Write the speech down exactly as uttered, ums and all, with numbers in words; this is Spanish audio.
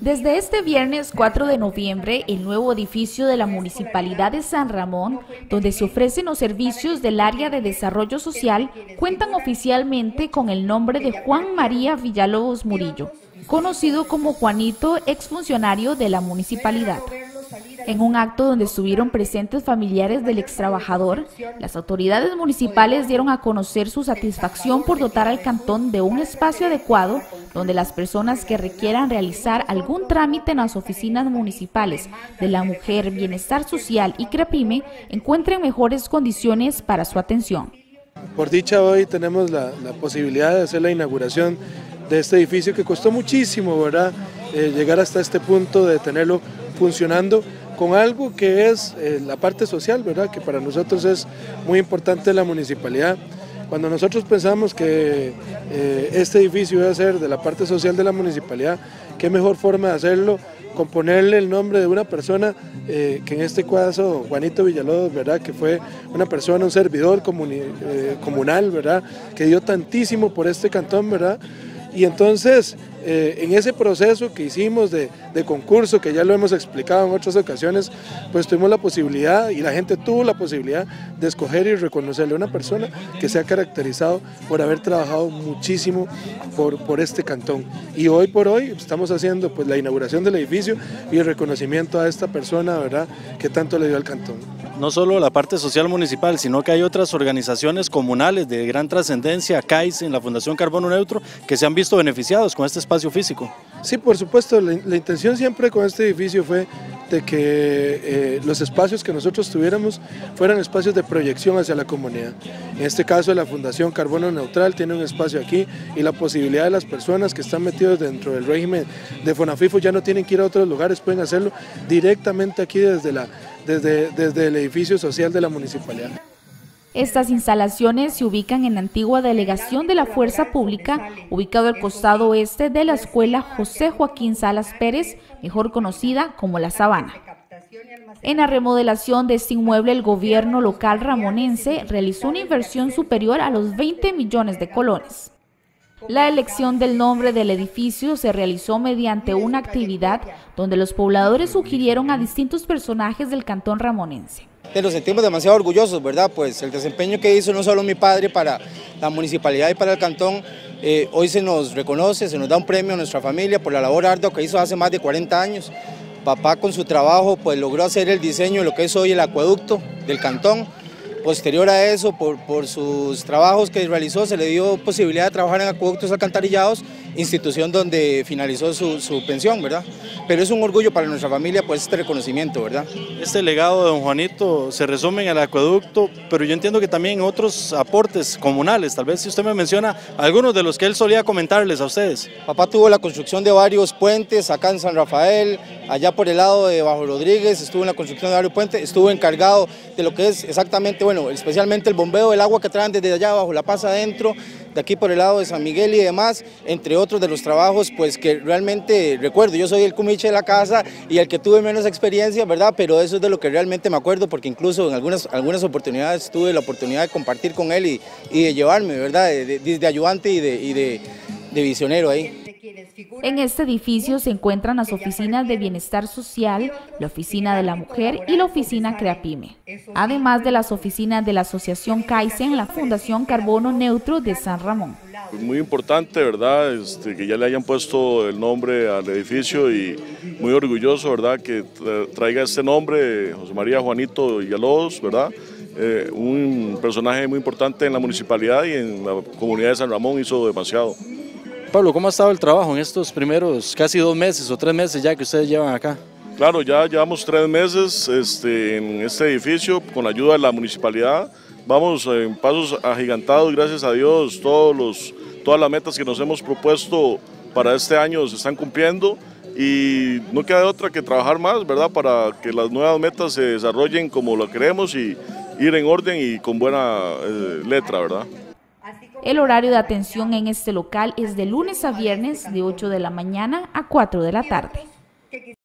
Desde este viernes cuatro de noviembre, el nuevo edificio de la Municipalidad de San Ramón, donde se ofrecen los servicios del área de desarrollo social, cuentan oficialmente con el nombre de Juan María Villalobos Murillo, conocido como Juanito, exfuncionario de la municipalidad. En un acto donde estuvieron presentes familiares del extrabajador, las autoridades municipales dieron a conocer su satisfacción por dotar al cantón de un espacio adecuado donde las personas que requieran realizar algún trámite en las oficinas municipales de la Mujer, Bienestar Social y CREPIME encuentren mejores condiciones para su atención. Por dicha, hoy tenemos la, la posibilidad de hacer la inauguración de este edificio que costó muchísimo, ¿verdad? Eh, llegar hasta este punto de tenerlo funcionando con algo que es eh, la parte social, ¿verdad? Que para nosotros es muy importante la municipalidad. Cuando nosotros pensamos que eh, este edificio iba a ser de la parte social de la municipalidad, qué mejor forma de hacerlo con ponerle el nombre de una persona, eh, que en este caso Juanito Villalobos, ¿verdad? Que fue una persona, un servidor comuni eh, comunal, ¿verdad? Que dio tantísimo por este cantón, ¿verdad? Y entonces, eh, en ese proceso que hicimos de, de concurso, que ya lo hemos explicado en otras ocasiones, pues tuvimos la posibilidad y la gente tuvo la posibilidad de escoger y reconocerle a una persona que se ha caracterizado por haber trabajado muchísimo por, por este cantón. Y hoy por hoy estamos haciendo pues la inauguración del edificio y el reconocimiento a esta persona, ¿verdad?, que tanto le dio al cantón. No solo la parte social municipal, sino que hay otras organizaciones comunales de gran trascendencia, C A I S, en la Fundación Carbono Neutro, que se han visto beneficiados con este espacio físico. Sí, por supuesto, la, la intención siempre con este edificio fue de que eh, los espacios que nosotros tuviéramos fueran espacios de proyección hacia la comunidad. En este caso, la Fundación Carbono Neutral tiene un espacio aquí y la posibilidad de las personas que están metidos dentro del régimen de FONAFIFO ya no tienen que ir a otros lugares, pueden hacerlo directamente aquí desde, la, desde, desde el edificio social de la municipalidad. Estas instalaciones se ubican en la antigua delegación de la Fuerza Pública, ubicado al costado oeste de la Escuela José Joaquín Salas Pérez, mejor conocida como La Sabana. En la remodelación de este inmueble, el gobierno local ramonense realizó una inversión superior a los veinte millones de colones. La elección del nombre del edificio se realizó mediante una actividad donde los pobladores sugirieron a distintos personajes del cantón ramonense. Nos sentimos demasiado orgullosos, ¿verdad? Pues el desempeño que hizo no solo mi padre para la municipalidad y para el cantón, eh, hoy se nos reconoce, se nos da un premio a nuestra familia por la labor ardua que hizo hace más de cuarenta años. Papá con su trabajo pues logró hacer el diseño de lo que es hoy el acueducto del cantón. Posterior a eso, por, por sus trabajos que realizó, se le dio posibilidad de trabajar en acueductos alcantarillados, institución donde finalizó su, su pensión, ¿verdad? Pero es un orgullo para nuestra familia pues este reconocimiento, ¿verdad? Este legado de don Juanito se resume en el acueducto, pero yo entiendo que también en otros aportes comunales, tal vez si usted me menciona algunos de los que él solía comentarles a ustedes. Papá tuvo la construcción de varios puentes acá en San Rafael, allá por el lado de Bajo Rodríguez, estuvo en la construcción de varios puentes, estuvo encargado de lo que es exactamente, bueno, especialmente el bombeo del agua que traen desde allá abajo, la pasa adentro, de aquí por el lado de San Miguel y demás, entre otros de los trabajos pues que realmente recuerdo. Yo soy el cumiche de la casa y el que tuve menos experiencia, ¿verdad? Pero eso es de lo que realmente me acuerdo, porque incluso en algunas, algunas oportunidades tuve la oportunidad de compartir con él y, y de llevarme, ¿verdad? De, de, de ayudante y, de, y de, de visionero ahí. En este edificio se encuentran las oficinas de Bienestar Social, la Oficina de la Mujer y la Oficina CREPIME, además de las oficinas de la Asociación C A I S en la Fundación Carbono Neutro de San Ramón. Muy importante, ¿verdad? Este, que ya le hayan puesto el nombre al edificio y muy orgulloso, ¿verdad?, que traiga este nombre, José María Juanito Villalobos, ¿verdad? Eh, un personaje muy importante en la municipalidad y en la comunidad de San Ramón, hizo demasiado. Pablo, ¿cómo ha estado el trabajo en estos primeros casi dos meses o tres meses ya que ustedes llevan acá? Claro, ya llevamos tres meses este, en este edificio con la ayuda de la municipalidad. Vamos en pasos agigantados, gracias a Dios, todos los, todas las metas que nos hemos propuesto para este año se están cumpliendo y no queda otra que trabajar más, ¿verdad?, para que las nuevas metas se desarrollen como lo queremos y ir en orden y con buena eh, letra, ¿verdad? El horario de atención en este local es de lunes a viernes de ocho de la mañana a cuatro de la tarde.